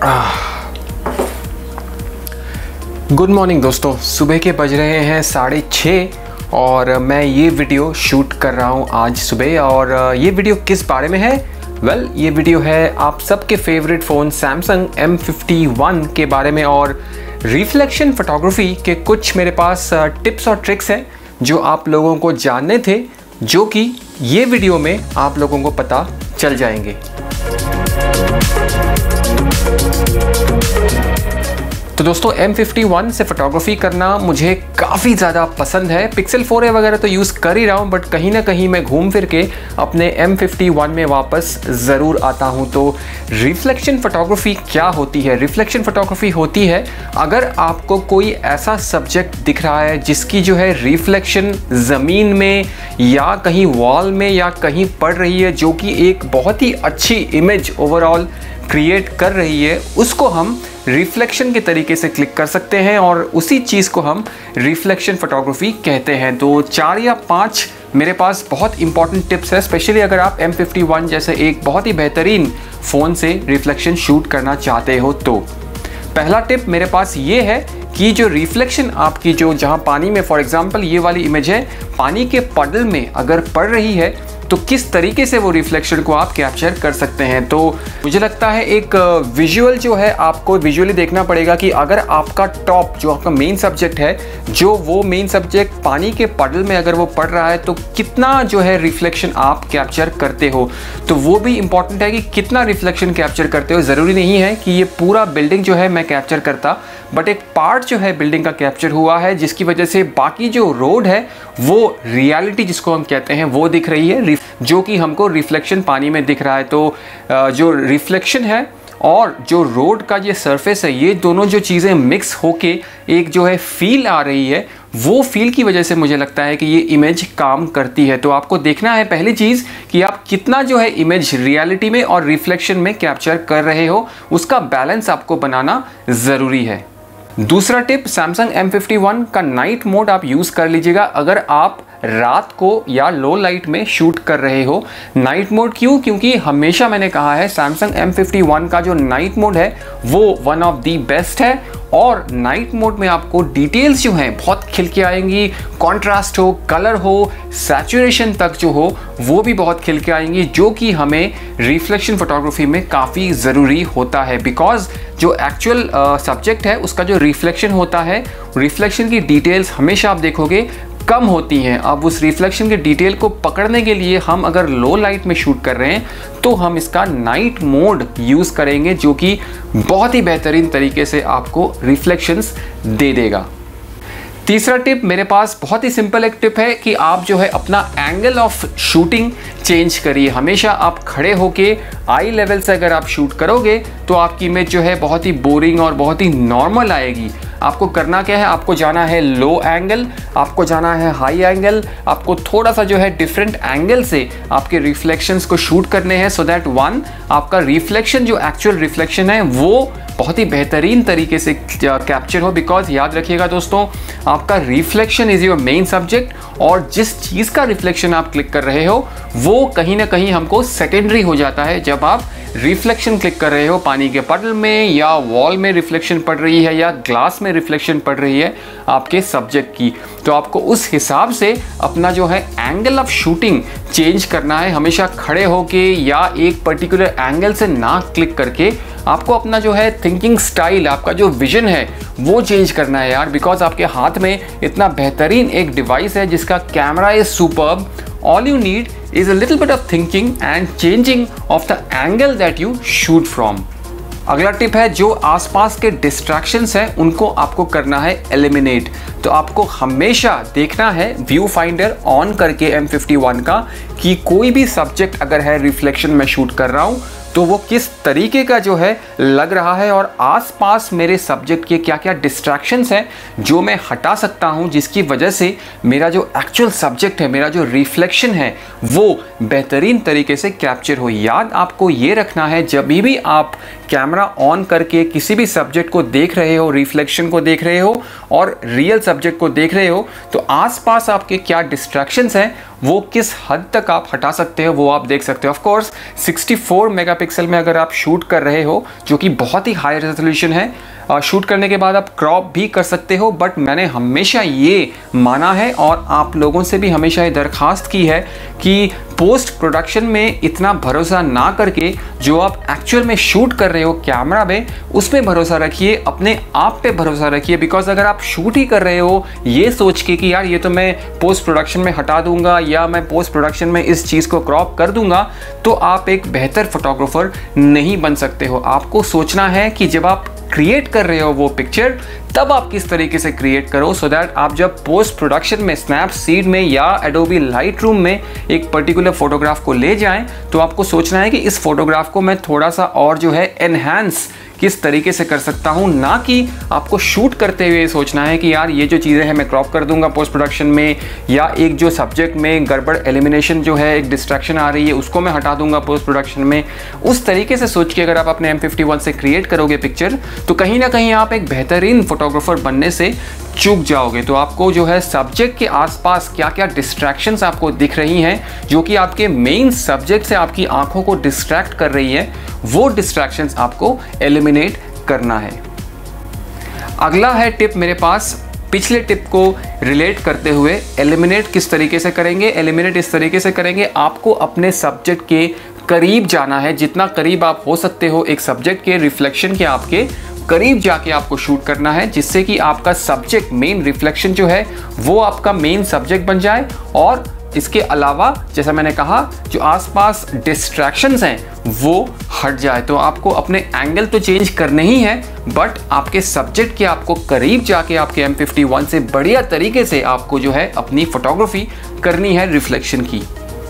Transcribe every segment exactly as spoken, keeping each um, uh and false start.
Good morning दोस्तों, सुबह के बज रहे हैं साढ़े छः और मैं ये वीडियो शूट कर रहा हूँ आज सुबह। और ये वीडियो किस बारे में है? वेल well, ये वीडियो है आप सबके favourite phone Samsung M fifty one के बारे में और रिफ्लेक्शन फोटोग्राफी के कुछ मेरे पास टिप्स और ट्रिक्स हैं जो आप लोगों को जानने थे, जो कि ये वीडियो में आप लोगों को पता चल जाएंगे। तो दोस्तों एम फिफ्टी वन से फ़ोटोग्राफी करना मुझे काफ़ी ज़्यादा पसंद है। पिक्सल फोर ए वगैरह तो यूज़ कर ही रहा हूँ, बट कहीं ना कहीं मैं घूम फिर के अपने एम फिफ्टी वन में वापस ज़रूर आता हूँ। तो रिफ्लेक्शन फ़ोटोग्राफी क्या होती है? रिफ्लेक्शन फ़ोटोग्राफी होती है अगर आपको कोई ऐसा सब्जेक्ट दिख रहा है जिसकी जो है रिफ्लेक्शन ज़मीन में या कहीं वॉल में या कहीं पड़ रही है, जो कि एक बहुत ही अच्छी इमेज ओवरऑल क्रिएट कर रही है, उसको हम रिफ्लेक्शन के तरीके से क्लिक कर सकते हैं और उसी चीज़ को हम रिफ्लेक्शन फोटोग्राफी कहते हैं। तो चार या पांच मेरे पास बहुत इंपॉर्टेंट टिप्स है, स्पेशली अगर आप एम फिफ्टी वन जैसे एक बहुत ही बेहतरीन फ़ोन से रिफ्लेक्शन शूट करना चाहते हो। तो पहला टिप मेरे पास ये है कि जो रिफ्लेक्शन आपकी जो जहाँ पानी में, फॉर एग्जांपल ये वाली इमेज है, पानी के पडल में अगर पड़ रही है तो किस तरीके से वो रिफ्लेक्शन को आप कैप्चर कर सकते हैं। तो मुझे लगता है एक विजुअल जो है आपको विजुअली देखना पड़ेगा कि अगर आपका टॉप जो आपका मेन सब्जेक्ट है, जो वो मेन सब्जेक्ट पानी के पडल में अगर वो पड़ रहा है तो कितना जो है रिफ्लेक्शन आप कैप्चर करते हो। तो वो भी इंपॉर्टेंट है कि कितना रिफ्लेक्शन कैप्चर करते हो। ज़रूरी नहीं है कि ये पूरा बिल्डिंग जो है मैं कैप्चर करता, बट एक पार्ट जो है बिल्डिंग का कैप्चर हुआ है, जिसकी वजह से बाकी जो रोड है वो रियलिटी जिसको हम कहते हैं वो दिख रही है, जो कि हमको रिफ्लेक्शन पानी में दिख रहा है। तो जो रिफ्लेक्शन है और जो रोड का ये सरफेस है, ये दोनों जो चीज़ें मिक्स होके एक जो है फील आ रही है, वो फील की वजह से मुझे लगता है कि ये इमेज काम करती है। तो आपको देखना है पहली चीज़ कि आप कितना जो है इमेज रियलिटी में और रिफ्लेक्शन में कैप्चर कर रहे हो, उसका बैलेंस आपको बनाना ज़रूरी है। दूसरा tip, Samsung M fifty one का नाइट मोड आप यूज़ कर लीजिएगा अगर आप रात को या लो लाइट में शूट कर रहे हो। नाइट मोड क्यों? क्योंकि हमेशा मैंने कहा है सैमसंग एम फिफ्टी वन का जो नाइट मोड है वो वन ऑफ दी बेस्ट है और नाइट मोड में आपको डिटेल्स जो हैं बहुत खिल के आएंगी। कॉन्ट्रास्ट हो, कलर हो, सैचुरेशन तक जो हो वो भी बहुत खिल के आएंगी, जो कि हमें रिफ्लेक्शन फोटोग्राफी में काफ़ी ज़रूरी होता है। बिकॉज जो एक्चुअल सब्जेक्ट है उसका जो रिफ्लेक्शन होता है, रिफ्लेक्शन की डिटेल्स हमेशा आप देखोगे कम होती हैं। अब उस रिफ्लेक्शन के डिटेल को पकड़ने के लिए हम अगर लो लाइट में शूट कर रहे हैं तो हम इसका नाइट मोड यूज़ करेंगे, जो कि बहुत ही बेहतरीन तरीके से आपको रिफ्लेक्शंस दे देगा। तीसरा टिप मेरे पास बहुत ही सिंपल एक टिप है कि आप जो है अपना एंगल ऑफ शूटिंग चेंज करिए। हमेशा आप खड़े होके आई लेवल से अगर आप शूट करोगे तो आपकी इमेज जो है बहुत ही बोरिंग और बहुत ही नॉर्मल आएगी। आपको करना क्या है, आपको जाना है लो एंगल, आपको जाना है हाई एंगल, आपको थोड़ा सा जो है डिफरेंट एंगल से आपके रिफ्लेक्शंस को शूट करने हैं, सो दैट वन आपका रिफ्लेक्शन जो एक्चुअल रिफ्लेक्शन है वो बहुत ही बेहतरीन तरीके से कैप्चर हो। बिकॉज याद रखिएगा दोस्तों, आपका reflection is your main subject और जिस चीज़ का रिफ्लेक्शन आप क्लिक कर रहे हो वो कहीं ना कहीं हमको सेकेंडरी हो जाता है जब आप रिफ्लेक्शन क्लिक कर रहे हो। पानी के पटल में या वॉल में रिफ्लेक्शन पड़ रही है या ग्लास में रिफ्लेक्शन पड़ रही है आपके सब्जेक्ट की, तो आपको उस हिसाब से अपना जो है एंगल ऑफ शूटिंग चेंज करना है। हमेशा खड़े होके या एक पर्टिकुलर एंगल से ना क्लिक करके आपको अपना जो है थिंकिंग स्टाइल, आपका जो विजन है वो चेंज करना है यार। बिकॉज आपके हाथ में इतना बेहतरीन एक डिवाइस है जिसका camera is superb. All you need is a little bit of thinking and changing of the angle that you shoot from. अगला टिप है, जो आसपास के डिस्ट्रैक्शंस हैं उनको आपको करना है एलिमिनेट। तो आपको हमेशा देखना है व्यू फाइंडर ऑन करके एम फिफ्टी वन का कि कोई भी सब्जेक्ट अगर है रिफ्लेक्शन में शूट कर रहा हूँ तो वो किस तरीके का जो है लग रहा है और आसपास मेरे सब्जेक्ट के क्या क्या डिस्ट्रैक्शंस हैं जो मैं हटा सकता हूं, जिसकी वजह से मेरा जो एक्चुअल सब्जेक्ट है, मेरा जो रिफ्लेक्शन है वो बेहतरीन तरीके से कैप्चर हो। याद आपको ये रखना है, जब भी आप कैमरा ऑन करके किसी भी सब्जेक्ट को देख रहे हो, रिफ्लेक्शन को देख रहे हो और रियल सब्जेक्ट को देख रहे हो, तो आसपास आपके क्या डिस्ट्रैक्शंस हैं वो किस हद तक आप हटा सकते हो वो आप देख सकते हो। Of course sixty four megapixel में अगर आप शूट कर रहे हो, जो कि बहुत ही हाई रेजोल्यूशन है, शूट करने के बाद आप क्रॉप भी कर सकते हो। बट मैंने हमेशा ये माना है और आप लोगों से भी हमेशा ये दरख्वास्त की है कि पोस्ट प्रोडक्शन में इतना भरोसा ना करके जो आप एक्चुअल में शूट कर रहे हो कैमरा में, उसमें भरोसा रखिए, अपने आप पे भरोसा रखिए। बिकॉज अगर आप शूट ही कर रहे हो ये सोच के कि यार ये तो मैं पोस्ट प्रोडक्शन में हटा दूंगा या मैं पोस्ट प्रोडक्शन में इस चीज़ को क्रॉप कर दूंगा, तो आप एक बेहतर फोटोग्राफर नहीं बन सकते हो। आपको सोचना है कि जब आप क्रिएट कर रहे हो वो पिक्चर, तब आप किस तरीके से क्रिएट करो सो दैट आप जब पोस्ट प्रोडक्शन में स्नैपसीड में या एडोबी लाइटरूम में एक पर्टिकुलर फोटोग्राफ को ले जाएं, तो आपको सोचना है कि इस फोटोग्राफ को मैं थोड़ा सा और जो है एनहांस किस तरीके से कर सकता हूं, ना कि आपको शूट करते हुए सोचना है कि यार ये जो चीज़ें हैं मैं क्रॉप कर दूंगा पोस्ट प्रोडक्शन में, या एक जो सब्जेक्ट में गड़बड़ एलिमिनेशन जो है, एक डिस्ट्रैक्शन आ रही है उसको मैं हटा दूंगा पोस्ट प्रोडक्शन में। उस तरीके से सोच के अगर आप अपने एम फिफ्टी वन से क्रिएट करोगे पिक्चर, तो कहीं ना कहीं आप एक बेहतरीन फोटोग्राफर बनने से चूक जाओगे। तो आपको जो है सब्जेक्ट के आसपास क्या क्या डिस्ट्रैक्शंस आपको दिख रही हैं जो कि आपके मेन सब्जेक्ट से आपकी आंखों को डिस्ट्रैक्ट कर रही है, वो डिस्ट्रैक्शंस आपको एलिमिनेट करना है। अगला है टिप मेरे पास, पिछले टिप को रिलेट करते हुए। एलिमिनेट किस तरीके से करेंगे? एलिमिनेट इस तरीके से करेंगे, आपको अपने सब्जेक्ट के करीब जाना है, जितना करीब आप हो सकते हो एक सब्जेक्ट के रिफ्लेक्शन के, आपके करीब जाके आपको शूट करना है, जिससे कि आपका सब्जेक्ट मेन रिफ्लेक्शन जो है वो आपका मेन सब्जेक्ट बन जाए। और इसके अलावा जैसा मैंने कहा, जो आसपास डिस्ट्रैक्शंस हैं वो हट जाए। तो आपको अपने एंगल तो चेंज करने ही है, बट आपके सब्जेक्ट के आपको करीब जाके आपके एम फिफ्टी वन से बढ़िया तरीके से आपको जो है अपनी फोटोग्राफी करनी है रिफ्लेक्शन की।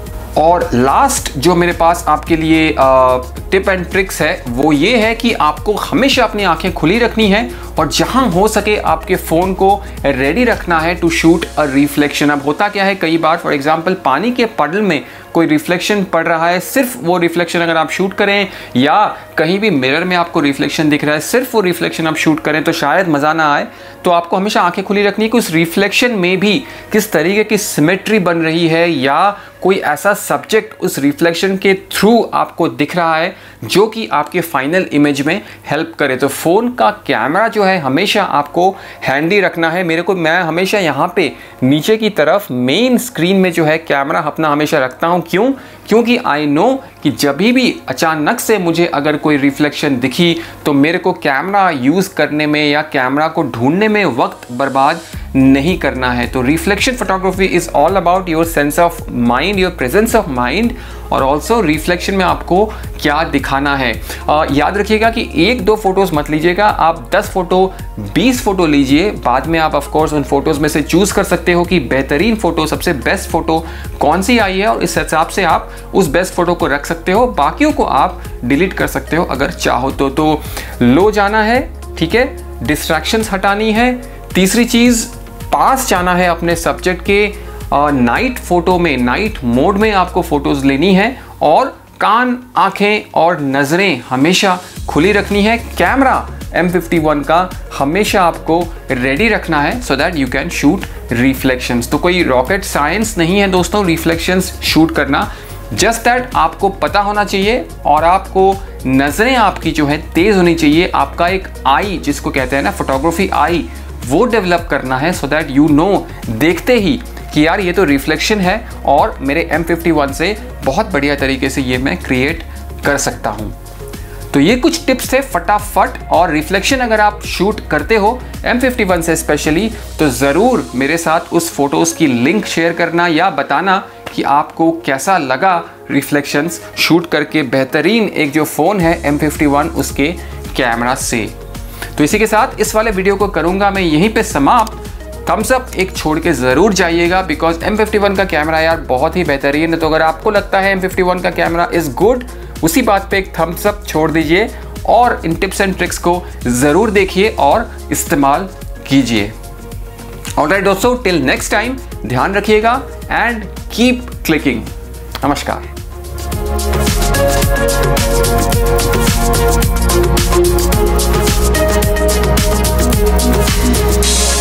और लास्ट जो मेरे पास आपके लिए टिप एंड ट्रिक्स है वो ये है कि आपको हमेशा अपनी आंखें खुली रखनी है और जहां हो सके आपके फ़ोन को रेडी रखना है टू शूट अ रिफ्लेक्शन। अब होता क्या है, कई बार फॉर एग्जांपल पानी के पडल में कोई रिफ्लेक्शन पड़ रहा है, सिर्फ वो रिफ्लेक्शन अगर आप शूट करें, या कहीं भी मिरर में आपको रिफ्लेक्शन दिख रहा है, सिर्फ वो रिफ्लेक्शन आप शूट करें तो शायद मज़ा ना आए। तो आपको हमेशा आंखें खुली रखनी है कि उस रिफ्लेक्शन में भी किस तरीके की सिमेट्री बन रही है, या कोई ऐसा सब्जेक्ट उस रिफ्लेक्शन के थ्रू आपको दिख रहा है जो कि आपके फाइनल इमेज में हेल्प करे। तो फ़ोन का कैमरा जो है हमेशा आपको हैंडी रखना है। मेरे को मैं हमेशा यहाँ पे नीचे की तरफ मेन स्क्रीन में जो है कैमरा अपना हमेशा रखता हूँ। क्यों? क्योंकि आई नो कि जब भी अचानक से मुझे अगर कोई रिफ्लेक्शन दिखी तो मेरे को कैमरा यूज़ करने में या कैमरा को ढूंढने में वक्त बर्बाद नहीं करना है। तो reflection photography is all about your sense of mind, your presence of mind, और ऑल्सो रिफ्लेक्शन में आपको क्या दिखाना है। आ, याद रखिएगा कि एक दो फोटोज़ मत लीजिएगा, आप दस फोटो बीस फोटो लीजिए। बाद में आप ऑफ कोर्स उन फोटोज़ में से चूज़ कर सकते हो कि बेहतरीन फ़ोटो, सबसे बेस्ट फ़ोटो कौन सी आई है, और इस हिसाब से आप उस बेस्ट फ़ोटो को रख सकते हो। बाकियों को आप डिलीट कर सकते हो अगर चाहो तो। तो लो जाना है, ठीक है, डिस्ट्रैक्शंस हटानी है। तीसरी चीज़, पास जाना है अपने सब्जेक्ट के। नाइट फोटो में, नाइट मोड में आपको फोटोज़ लेनी है, और कान, आंखें और नज़रें हमेशा खुली रखनी है। कैमरा एम फिफ्टी वन का हमेशा आपको रेडी रखना है so that you can shoot reflections. तो कोई रॉकेट साइंस नहीं है दोस्तों रिफ्लेक्शंस शूट करना, जस्ट दैट आपको पता होना चाहिए, और आपको नज़रें आपकी जो है तेज़ होनी चाहिए। आपका एक आई, जिसको कहते हैं ना फोटोग्राफी आई, वो डेवलप करना है सो दैट यू नो देखते ही कि यार ये तो रिफ्लेक्शन है और मेरे एम फिफ्टी वन से बहुत बढ़िया तरीके से ये मैं क्रिएट कर सकता हूँ। तो ये कुछ टिप्स थे फटाफट। और रिफ्लेक्शन अगर आप शूट करते हो एम फिफ्टी वन से स्पेशली, तो ज़रूर मेरे साथ उस फोटोज़ की लिंक शेयर करना या बताना कि आपको कैसा लगा रिफ्लेक्शंस शूट करके बेहतरीन एक जो फ़ोन है एम फिफ्टी वन उसके कैमरा से। तो इसी के साथ इस वाले वीडियो को करूँगा मैं यहीं पे समाप्त। थम्स अप एक छोड़ के ज़रूर जाइएगा, बिकॉज एम फिफ्टी वन का कैमरा यार बहुत ही बेहतरीन है। तो अगर आपको लगता है एम फिफ्टी वन का कैमरा इज़ गुड, उसी बात पे एक थम्स अप छोड़ दीजिए, और इन टिप्स एंड ट्रिक्स को ज़रूर देखिए और इस्तेमाल कीजिए। ऑलराइट दोस्तों, टिल नेक्स्ट टाइम, ध्यान रखिएगा एंड कीप क्लिकिंग। नमस्कार। We'll be right back.